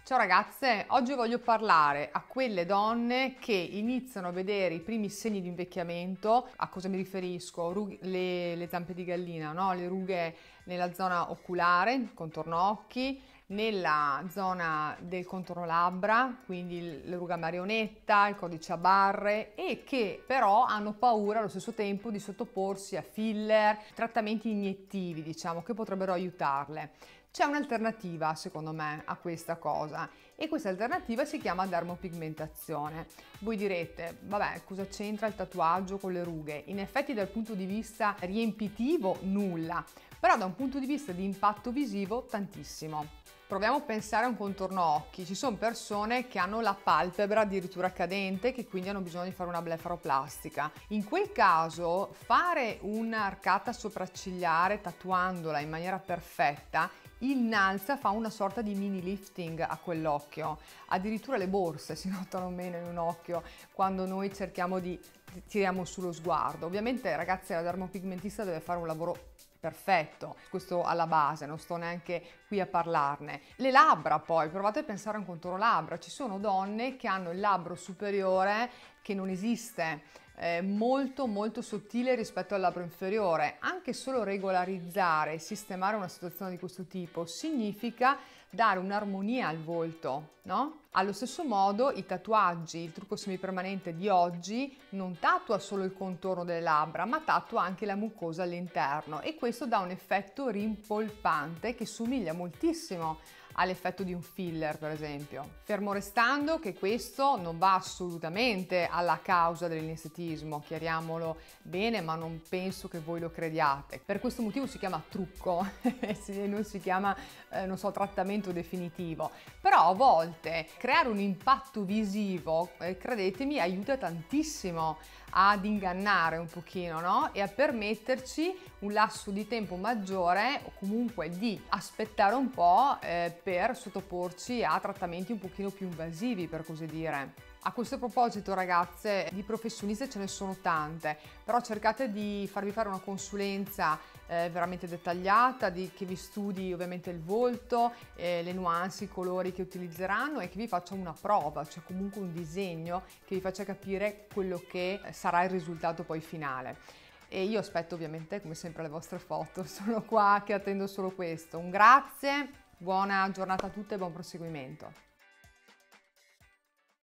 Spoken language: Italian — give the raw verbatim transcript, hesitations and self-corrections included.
Ciao ragazze, oggi voglio parlare a quelle donne che iniziano a vedere i primi segni di invecchiamento. A cosa mi riferisco? Rughe- le, le zampe di gallina, no? Le rughe nella zona oculare, contorno occhi, nella zona del contorno labbra, quindi il- la ruga marionetta, il codice a barre, e che però hanno paura allo stesso tempo di sottoporsi a filler, trattamenti iniettivi, diciamo, che potrebbero aiutarle. C'è un'alternativa, secondo me, a questa cosa, e questa alternativa si chiama dermopigmentazione. Voi direte, vabbè, cosa c'entra il tatuaggio con le rughe? In effetti dal punto di vista riempitivo nulla, però da un punto di vista di impatto visivo tantissimo. Proviamo a pensare a un contorno occhi. Ci sono persone che hanno la palpebra addirittura cadente, che quindi hanno bisogno di fare una blefaroplastica. In quel caso fare un'arcata sopraccigliare tatuandola in maniera perfetta innalza, fa una sorta di mini lifting a quell'occhio. Addirittura le borse si notano meno in un occhio quando noi cerchiamo di tiriamo sullo sguardo. Ovviamente, ragazzi, la dermopigmentista deve fare un lavoro perfetto, questo alla base, non sto neanche qui a parlarne. Le labbra, poi provate a pensare a un contorno labbra. Ci sono donne che hanno il labbro superiore che non esiste, eh, molto molto sottile rispetto al labbro inferiore. Anche solo regolarizzare e sistemare una situazione di questo tipo significa dare un'armonia al volto, no? Allo stesso modo i tatuaggi, il trucco semipermanente di oggi non tatua solo il contorno delle labbra, ma tatua anche la mucosa all'interno, e questo dà un effetto rimpolpante che somiglia moltissimo all'effetto di un filler, per esempio. Fermo restando che questo non va assolutamente alla causa dell'inestetismo, chiariamolo bene, ma non penso che voi lo crediate. Per questo motivo si chiama trucco e non si chiama, eh, non so, trattamento definitivo. Però a volte creare un impatto visivo, eh, credetemi, aiuta tantissimo ad ingannare un pochino, no? E a permetterci un lasso di tempo maggiore, o comunque di aspettare un po' eh, per sottoporci a trattamenti un pochino più invasivi, per così dire. A questo proposito, ragazze, di professioniste ce ne sono tante, però cercate di farvi fare una consulenza eh, veramente dettagliata, di, che vi studi ovviamente il volto, eh, le nuanze, i colori che utilizzeranno, e che vi faccia una prova, cioè comunque un disegno che vi faccia capire quello che sarà il risultato poi finale. E io aspetto ovviamente, come sempre, le vostre foto, sono qua che attendo solo questo. Un grazie, buona giornata a tutte e buon proseguimento.